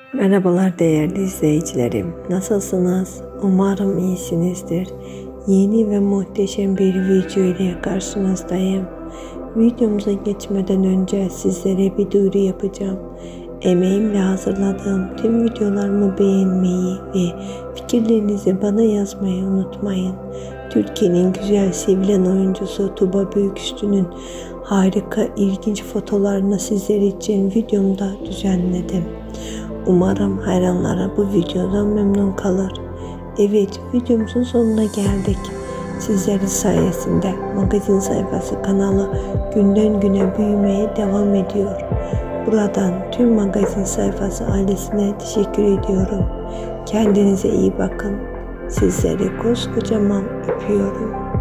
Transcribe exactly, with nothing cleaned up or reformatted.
Merhabalar değerli izleyicilerim. Nasılsınız? Umarım iyisinizdir. Yeni ve muhteşem bir video ile karşınızdayım. Videomuza geçmeden önce sizlere bir duyuru yapacağım. Emeğimle hazırladığım tüm videolarımı beğenmeyi ve fikirlerinizi bana yazmayı unutmayın. Türkiye'nin güzel sevilen oyuncusu Tuba Büyüküstü'nün harika, ilginç fotolarını sizler için videomda düzenledim. Umarım hayranlara bu videodan memnun kalır. Evet, videomuzun sonuna geldik. Sizlerin sayesinde magazin sayfası kanalı günden güne büyümeye devam ediyor. Buradan tüm magazin sayfası ailesine teşekkür ediyorum. Kendinize iyi bakın. Sizleri koskocaman öpüyorum.